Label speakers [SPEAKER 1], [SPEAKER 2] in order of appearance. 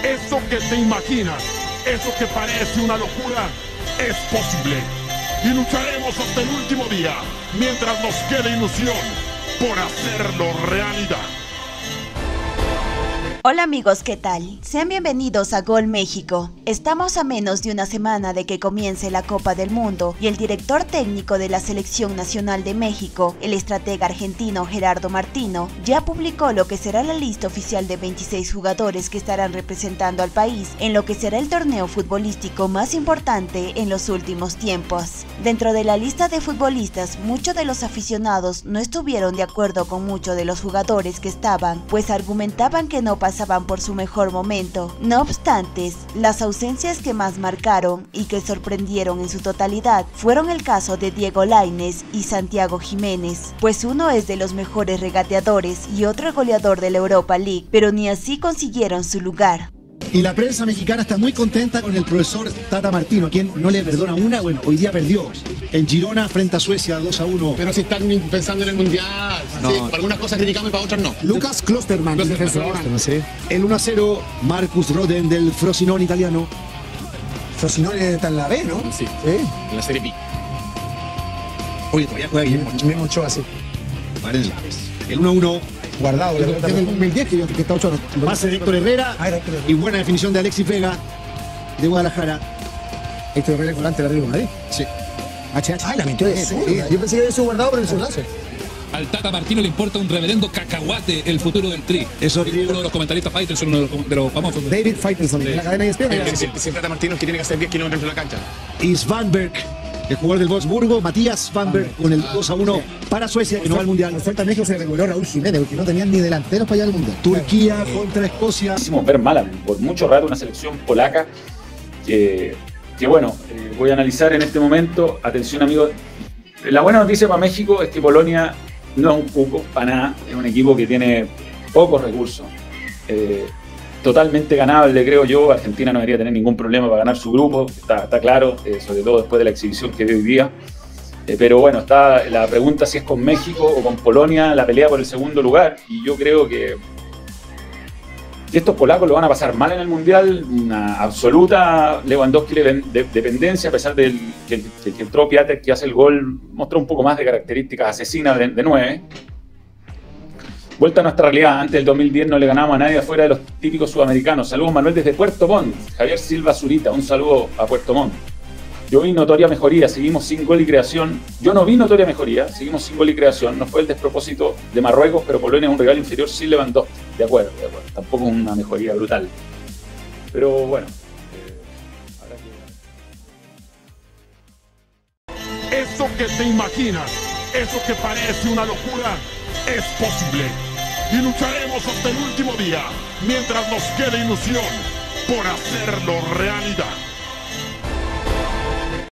[SPEAKER 1] Eso que te imaginas, eso que parece una locura, es posible. Y lucharemos hasta el último día, mientras nos quede ilusión, por hacerlo realidad.
[SPEAKER 2] Hola amigos, ¿qué tal? Sean bienvenidos a Gol México. Estamos a menos de una semana de que comience la Copa del Mundo y el director técnico de la Selección Nacional de México, el estratega argentino Gerardo Martino, ya publicó lo que será la lista oficial de 26 jugadores que estarán representando al país en lo que será el torneo futbolístico más importante en los últimos tiempos. Dentro de la lista de futbolistas, muchos de los aficionados no estuvieron de acuerdo con muchos de los jugadores que estaban, pues argumentaban que no pasaban por su mejor momento. No obstante, las ausencias que más marcaron y que sorprendieron en su totalidad fueron el caso de Diego Lainez y Santiago Jiménez, pues uno es de los mejores regateadores y otro el goleador de la Europa League, pero ni así consiguieron su lugar.
[SPEAKER 3] Y la prensa mexicana está muy contenta con el profesor Tata Martino, a quien no le perdona una. Bueno, hoy día perdió en Girona frente a Suecia 2-1.
[SPEAKER 4] Pero si están pensando en el Mundial, no. Sí, para algunas cosas criticamos y para otras no.
[SPEAKER 3] Lucas Klosterman, el 1-0, Marcus Roden del Frosinone italiano. Frosinone está en la B, ¿no?
[SPEAKER 4] Sí, en la Serie B.
[SPEAKER 3] Oye, todavía juega Guillermo Ochoa así. Parece. El 1-1. Guardado, desde el 2010 que está 8 horas. Pase de Héctor Herrera y buena definición de Alexis Vega de Guadalajara.
[SPEAKER 4] Héctor Herrera es volante del Atlético de Madrid.
[SPEAKER 3] Sí.
[SPEAKER 4] La metió de zurda.
[SPEAKER 3] Yo pensé que había sido guardado por el zurdazo.
[SPEAKER 5] Al Tata Martino le importa un reverendo cacahuate el futuro del Tri.
[SPEAKER 3] Eso
[SPEAKER 5] uno de los comentaristas Fighters, uno de los famosos.
[SPEAKER 3] David Faitelson, de la cadena de ESPN.
[SPEAKER 4] Si Tata Martino es que tiene que hacer 10 kilómetros de la cancha.
[SPEAKER 3] Y Svanberg, el jugador del Wolfsburgo, Matías Svanberg, con el 2-1 para Suecia, que no va al Mundial.
[SPEAKER 4] Falta México se recuperó Raúl Jiménez, porque no tenían ni delanteros para allá al Mundial.
[SPEAKER 3] Turquía contra Escocia.
[SPEAKER 6] Hicimos ver mala por mucho rato una selección polaca que bueno, voy a analizar en este momento. Atención amigos, la buena noticia para México es que Polonia no es un cuco, para nada, es un equipo que tiene pocos recursos. Totalmente ganable, creo yo. Argentina no debería tener ningún problema para ganar su grupo, está claro, sobre todo después de la exhibición que vio hoy día. Pero bueno, está la pregunta si es con México o con Polonia la pelea por el segundo lugar, y yo creo que estos polacos lo van a pasar mal en el Mundial. Una absoluta Lewandowski dependencia, a pesar de que entró Piatek, que hace el gol, mostró un poco más de características asesinas de 9. Vuelta a nuestra realidad. Antes del 2010 no le ganábamos a nadie afuera de los típicos sudamericanos. Saludos Manuel desde Puerto Montt. Javier Silva Zurita, un saludo a Puerto Montt. Yo vi notoria mejoría, seguimos sin gol y creación. Yo no vi notoria mejoría, seguimos sin gol y creación. No fue el despropósito de Marruecos, pero Polonia es un rival inferior sin Lewandowski. De acuerdo. Tampoco una mejoría brutal. Pero bueno.
[SPEAKER 1] Eso que te imaginas, eso que parece una locura, es posible. Y lucharemos hasta el último día, mientras nos quede ilusión, por hacerlo realidad.